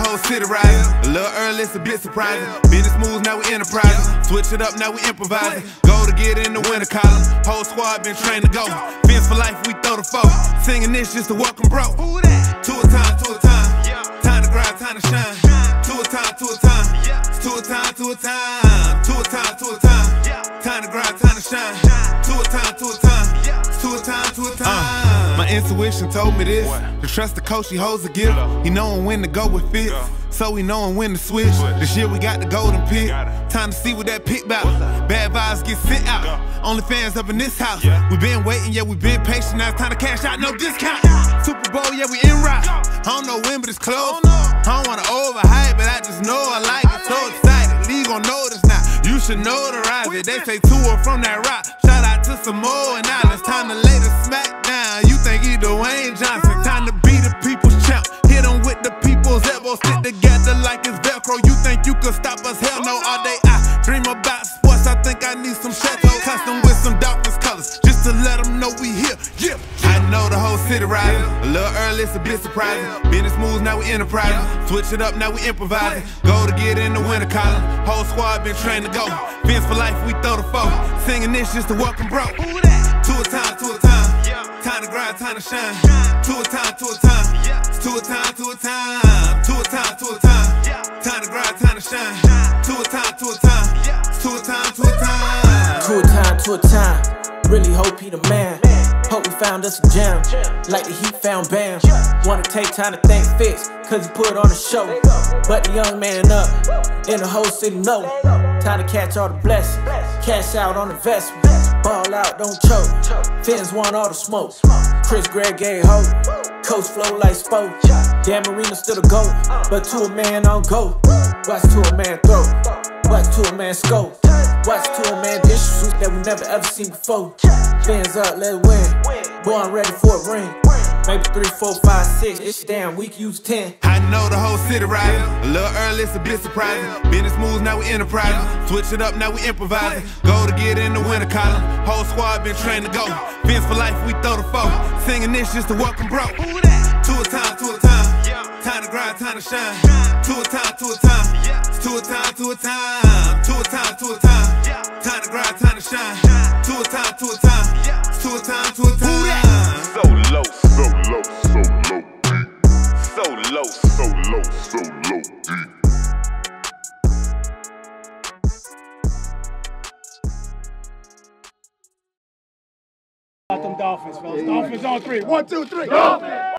whole city rising. A little early, it's a bit surprising. Business moves, now we enterprising. Switch it up, now we improvising. Go to get in the winter column. Whole squad been trained to go. Fence for life, we throw the foe. Singing this just to welcome bro. To a time, to a time. Time to grind, time to shine. To a time, to a time. To a time, to a time. To a time, to a time. Time to grind, time to shine. To a time, to a time. To a time, to a time. My intuition told me this. To trust the coach, he holds a gift. He knowin' when to go with fits, so he knowin' when to switch. This year we got the golden pick. Time to see what that pick bout. Bad vibes get sent out. Only fans up in this house. We been waiting, yeah, we been patient. Now it's time to cash out, no discount. Super Bowl, yeah, we en route. I don't know when, but it's close. I don't wanna overhype, but I just know I like it. So excited, league gon' notice now. You should notarize it. They say tour from that rock. Shout out to Samoa and Islands. Time to lay the smack down. You think he Dwayne Johnson? Time to be the people's champ. Hit him with the people's elbows. Stick together like it's Velcro. You think you could stop us? Hell no. All day I dream about sports. I think I need some chateau custom with some Dolphins colors, just to let them know we here. Yeah, I know the whole city rising. A little early, it's a bit surprising. Business moves, now we enterprising. Switch it up, now we improvising. Go to get in the winter column. Whole squad been trained to go. Fence for life, we throw the foe. Singing this just to welcome bro. To a time, to a time. Time to grind, time to shine. To a time, to a time. To a time, to a time. To a time, to a time. Time to grind, time to shine. To a time, to a time. To a time, to a time. To a time, to a time. Really hope he the man. Hope we found us a gem, like the Heat found Bam. Wanna take time to thank Fitz, cause he put on a show. But the young man up, and the whole city know. Time to catch all the blessings, cash out on investment. Ball out, don't choke. Fins want all the smoke. Chris Gregg gave hope. Coach flow like Spoke. Dan Marino still a GOAT, but to a man on go. Watch to a man throw. Watch to a man scope. Watch to a man dishes that we never ever seen before. Fans up, let it win. Boy, I'm ready for a ring. Maybe 3, 4, 5, 6. It's damn, we can use 10. I know the whole city rising. A little early, it's a bit surprising. Business moves, now we enterprising. Switch it up, now we improvising. Go to get in the winter column. Whole squad been trained to go. Fence for life, we throw the foe. Singing this just to welcome bro. To a time, to a time. Time to grind, time to shine. To a time, to a time. To a time, to a time. To a time, to a time. Time to grind, time to shine. To a time, to a time. To a time, to a time. So low, so low, so low, deep. So low, so low, so low, deep. Them Dolphins, fellas. Dolphins on 3. 1, 2, 3. Dolphins!